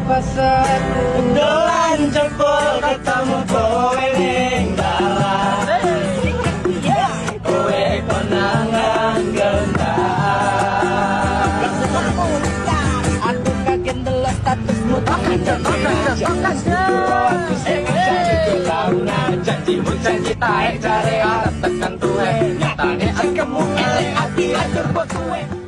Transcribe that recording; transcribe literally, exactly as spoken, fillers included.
pasar dolan jempol ketemu kowe ning dalan kowe konangan gendang aku kaget ndelok statusmu aku janjimu janji taek jare arep tekan tuwe nyatane akemu elek ati atur bos kowe.